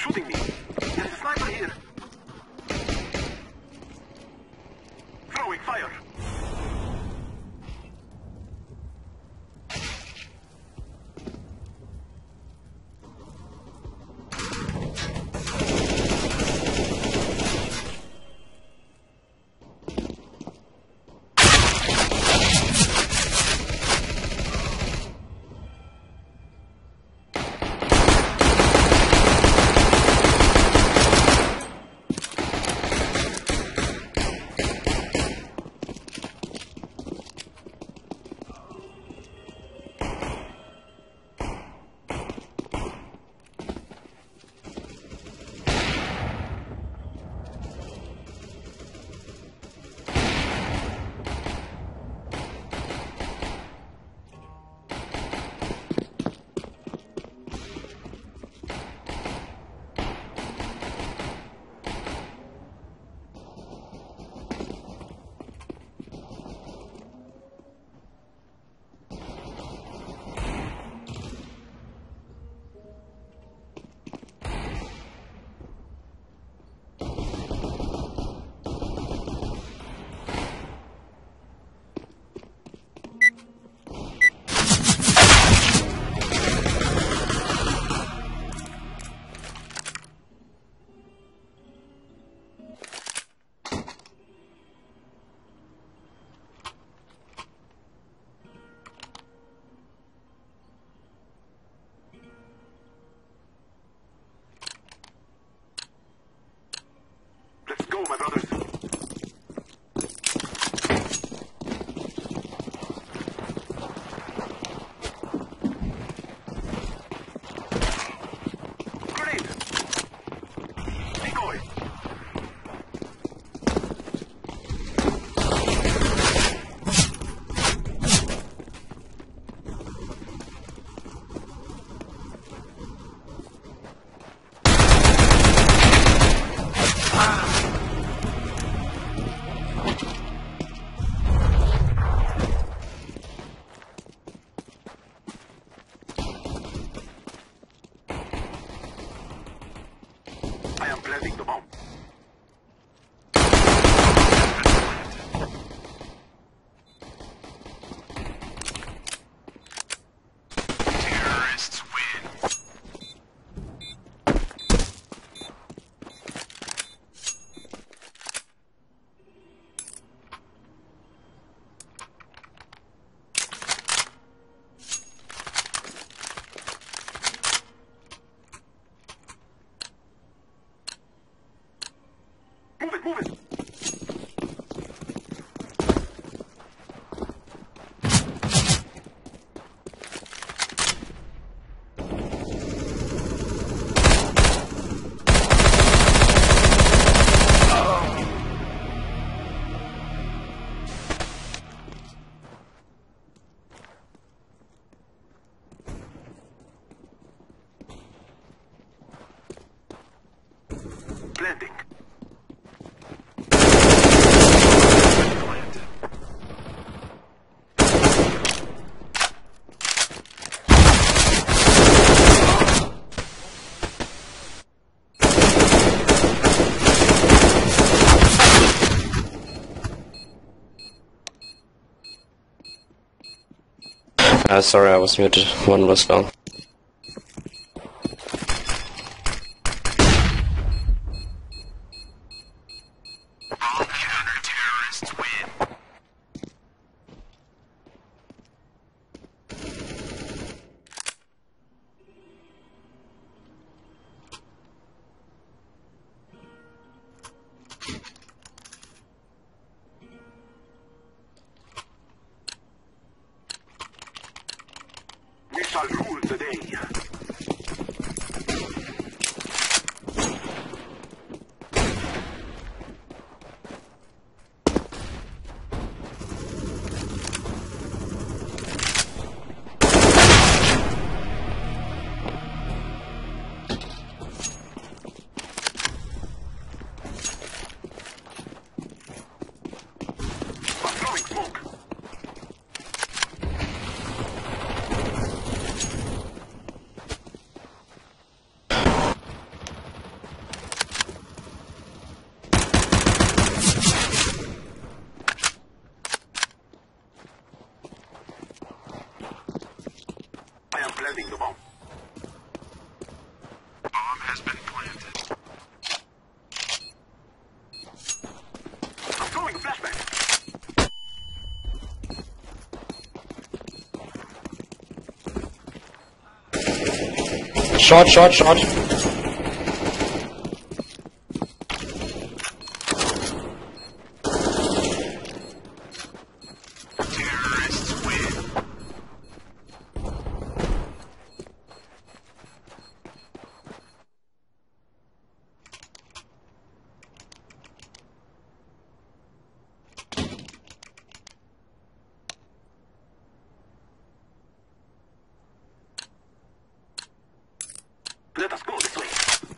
shooting me. There's a sniper here. Throwing fire. Let's go, my brothers. Grenade! Decoy! I am planting the bomb. Terrorists win. Move it! Planting. Sorry, I was muted. One was down. Counter-terrorists win. We shall rule the day. has been planted. I'm throwing a flashbang. Short, short, short. Terrorists win. Let us go this way.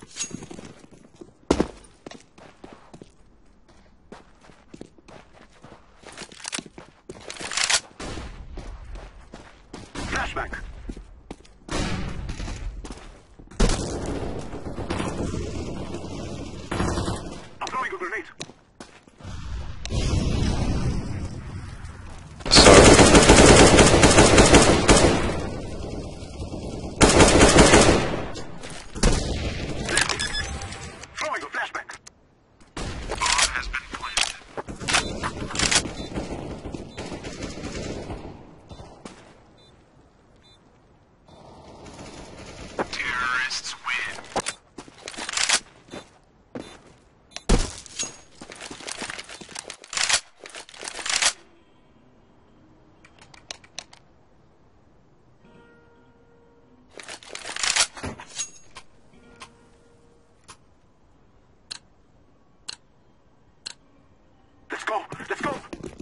Flashback. I'm throwing a grenade. Sorry. Throwing a flashback. Bomb has been planted. Terrorists win. Let's go. Let's go.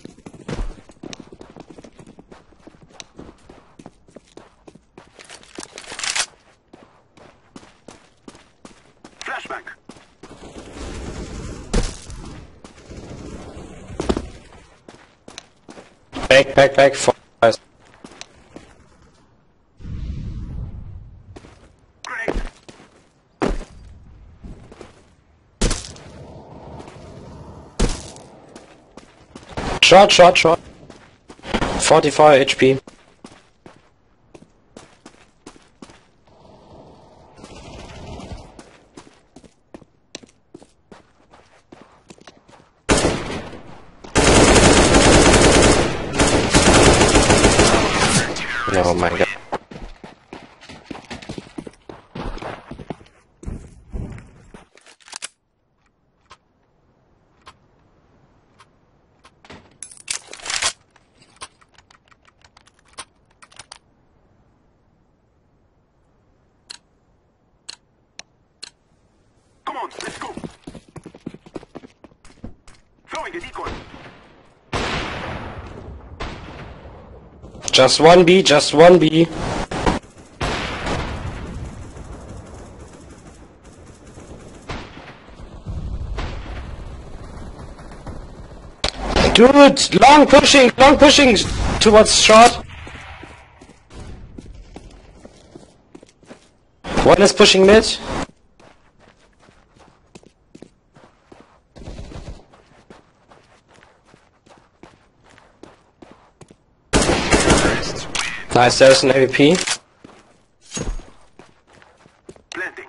Flashback. Back. Grenade. Short. 45 HP. Oh my god. Come on, let's go. Throwing a decoy. Just one B. Dude, long pushing towards short. One is pushing mid. Terrorists win. Nice, there's an AWP. Planting.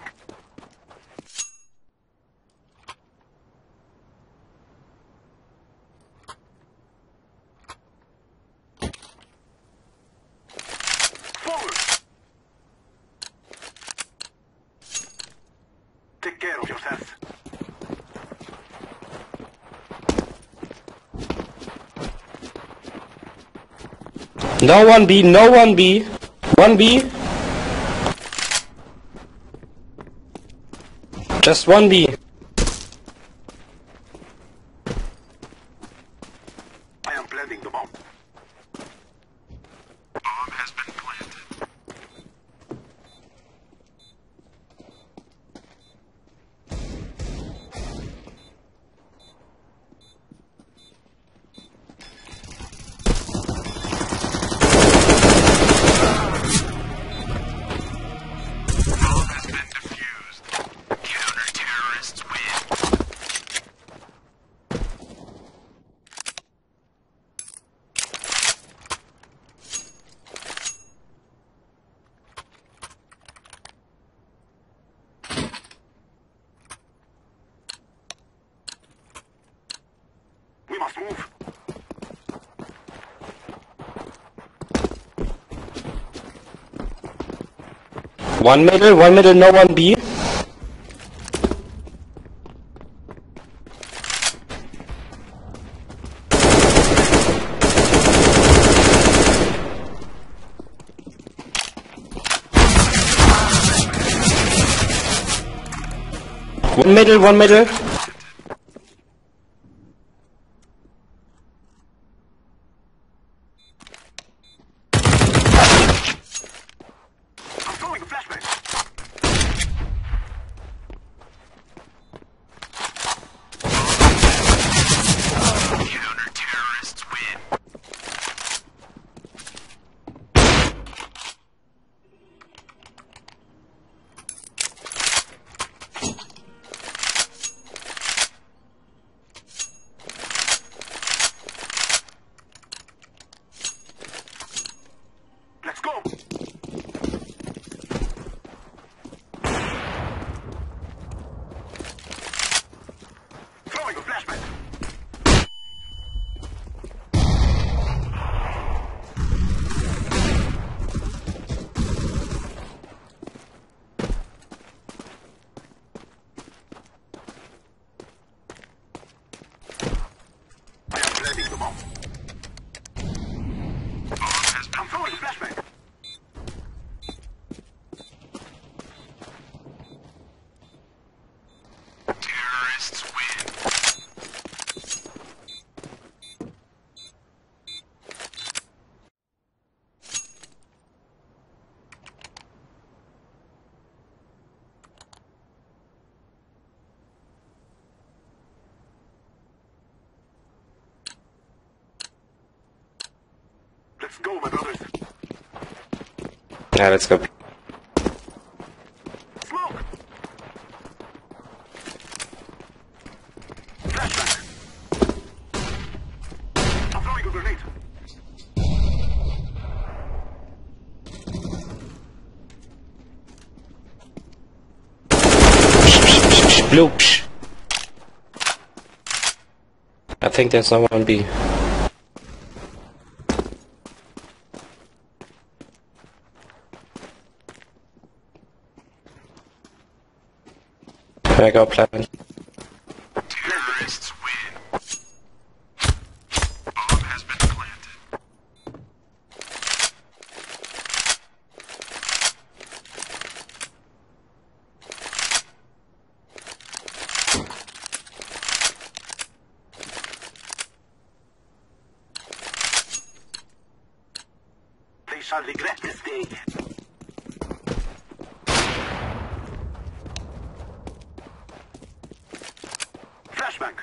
Forward. Take care of yourself. No one B. 1B. Just 1B. I am planting the bomb. Bomb has been planted. Bomb has been defused. Counter-terrorists One middle, no one B. One middle. I'm throwing a flashbang. Counter-terrorists win. Let's go. Throwing a flashbang. I am planting the bomb. I'm throwing a flashbang. Terrorists win. Let's go, my brothers. Yeah, let's go. Smoke. Flashbang. I'm throwing a grenade. Blue. I think there's no one B. I go plan. Terrorists win. Bomb has been planted. They shall regret this day. Flashbang.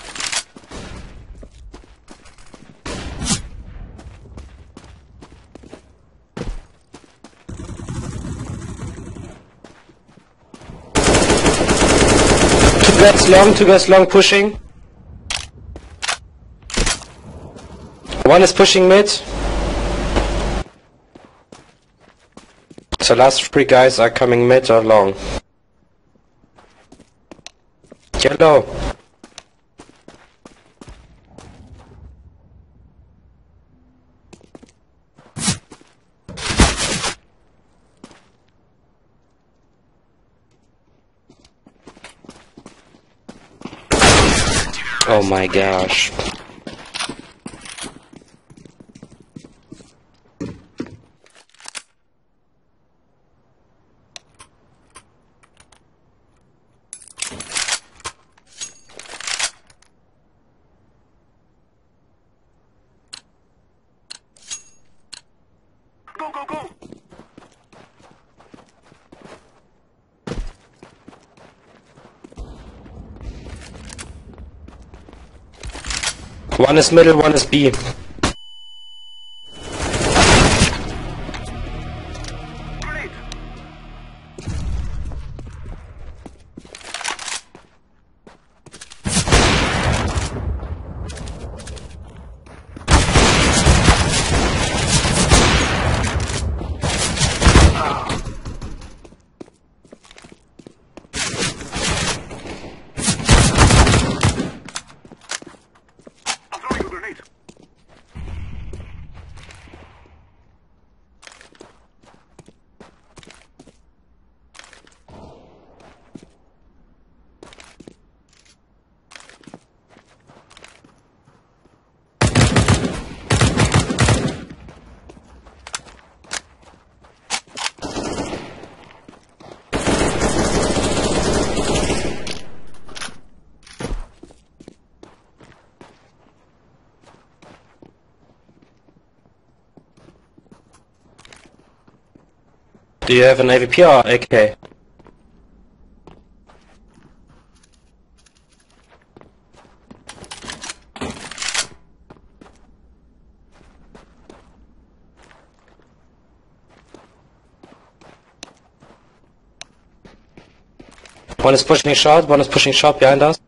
Two guys long pushing. One is pushing mid. So last three guys are coming mid or long. Yellow. Oh my gosh. Go, go, go! One is middle, one is B. Grenade! I'm throwing a grenade. Do you have an AVP or AK? One is pushing short behind us.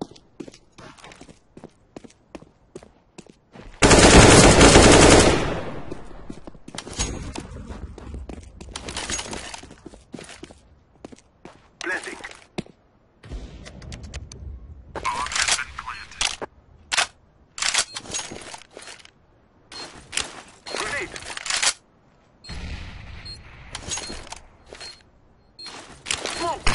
Planting. Bomb has been planted. Grenade. Smoke.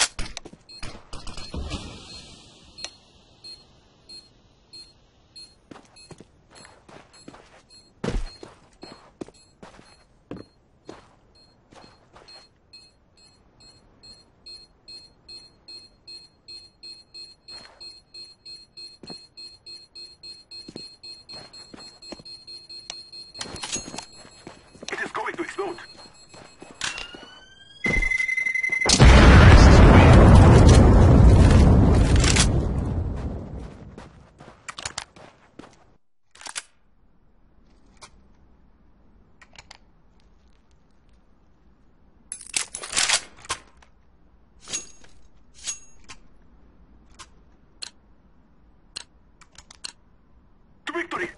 It is going to explode. To victory.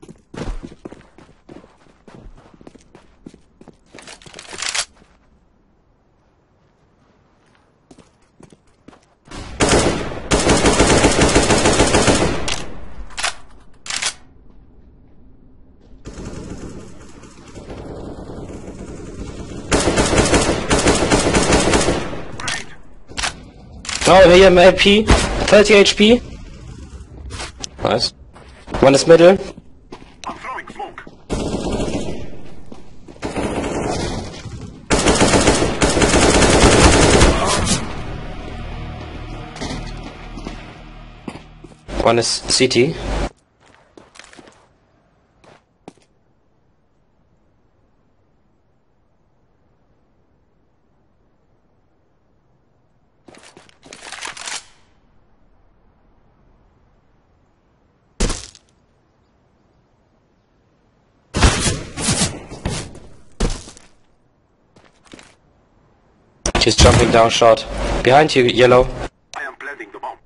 Oh, here AP. 30 HP. Nice. One is middle. I'm throwing smoke. One is CT. She's jumping down short. Behind you, yellow. I am planting the bomb.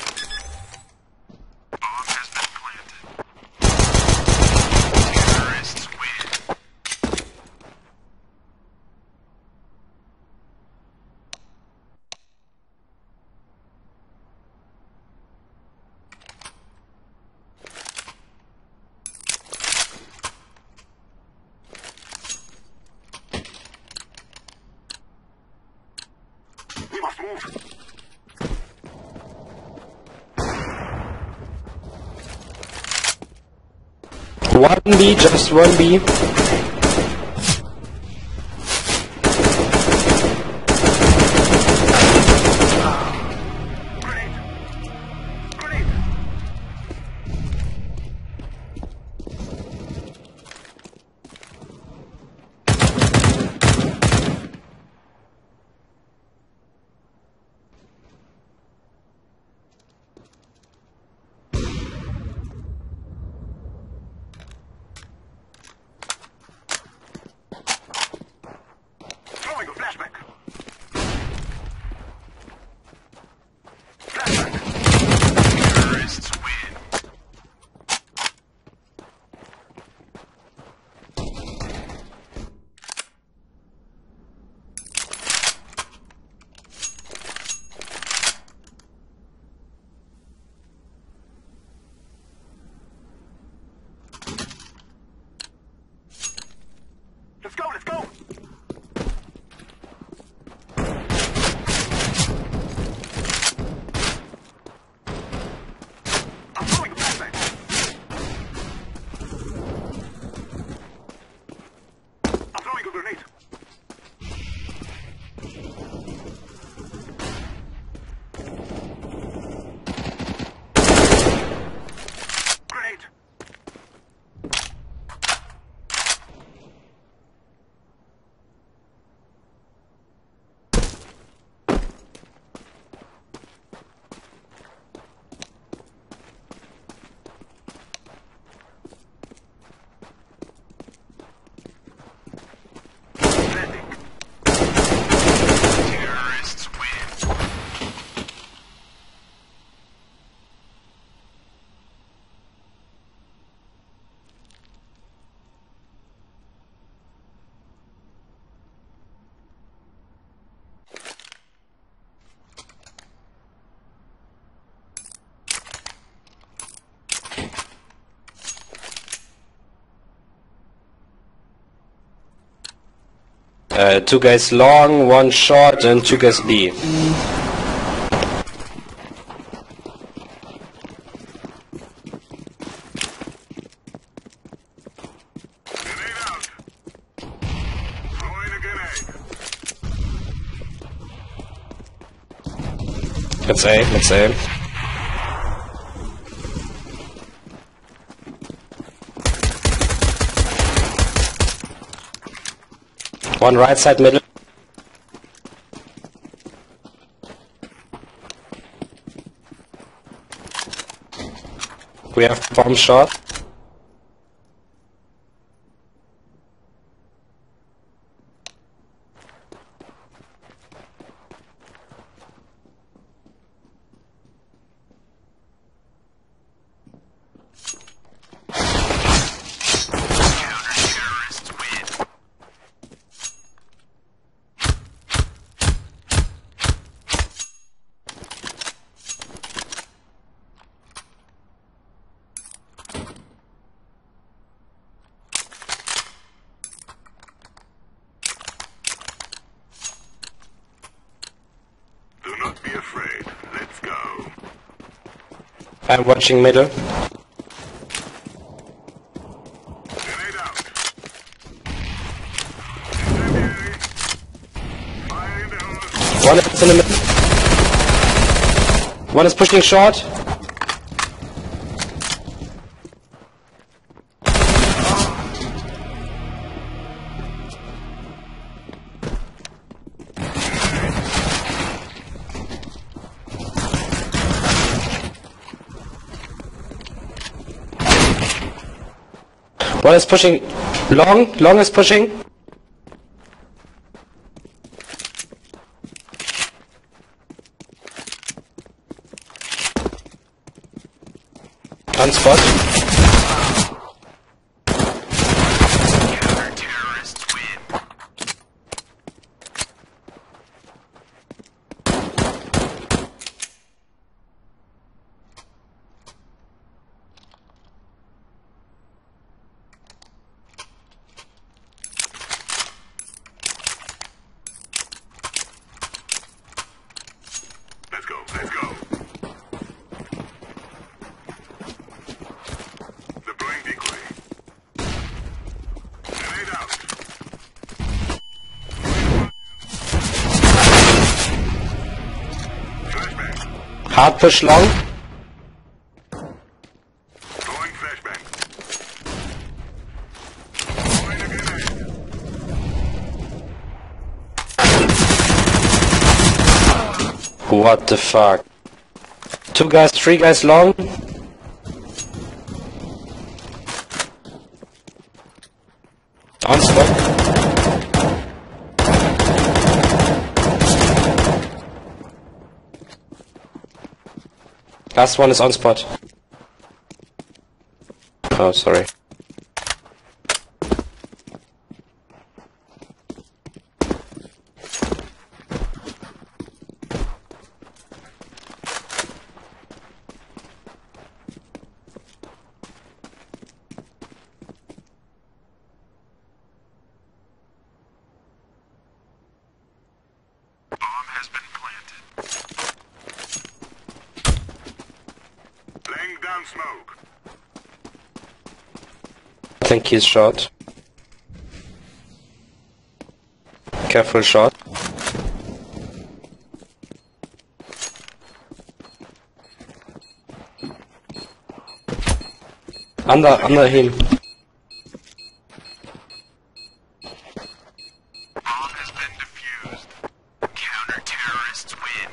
Bomb has been planted. Terrorists win. We must move. One B, just one B. Grenade. Grenade. Two guys long, one short, and two guys B. Grenade out. Throwing a grenade. Let's A, let's A. One right side middle. We have bomb shot. Counter-terrorists win. Do not be afraid. Let's go. I'm watching middle. Grenade out. Incendiary. Fire in the hole. One is in the middle. One is pushing short. One is pushing long. Long is pushing. On spot. Counter-terrorists win. Let's go, let's go. Deploying decoy. Grenade out. Flashbang. Hard push long. Throwing flashbang. Throwing a grenade. What the fuck? Two guys, three guys long. On spot. Last one is on spot. Oh, sorry. Bomb has been planted. Laying down smoke. I think he's shot. Careful shot. Under him. Bomb has been defused. Counter-terrorists win.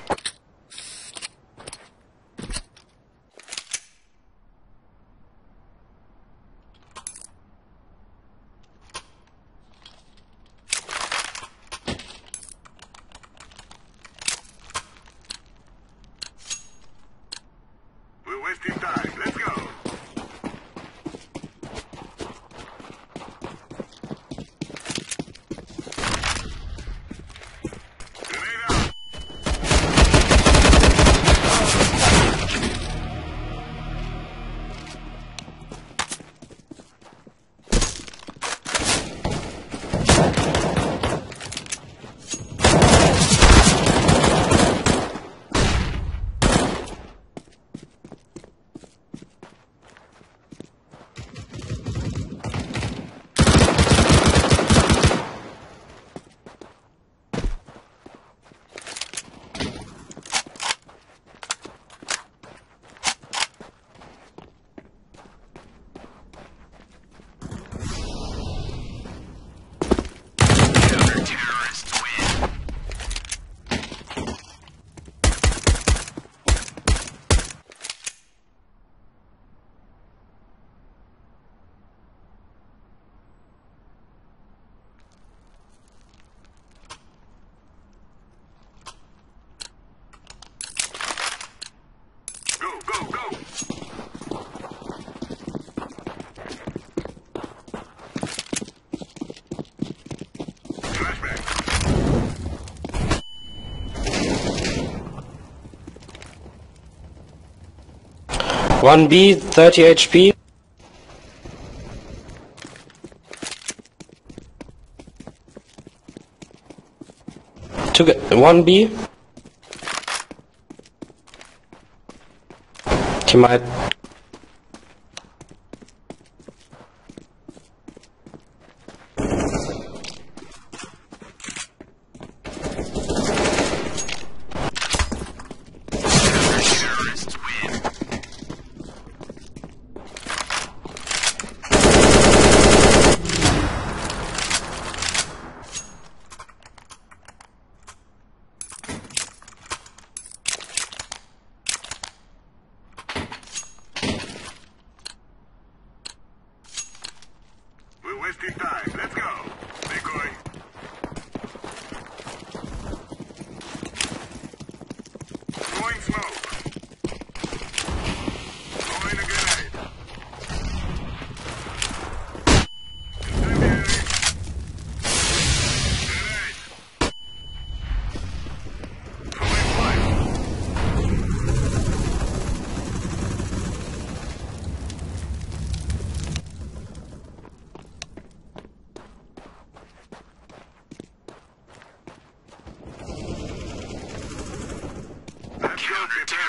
We're wasting time. Let's go. One B, 30 HP. One B. He might. Terrorists win. We're wasting time. Let's go. Decoy. Throwing smoke. Throwing a grenade. Incendiary. Grenade. Throwing fire. Let's go, people.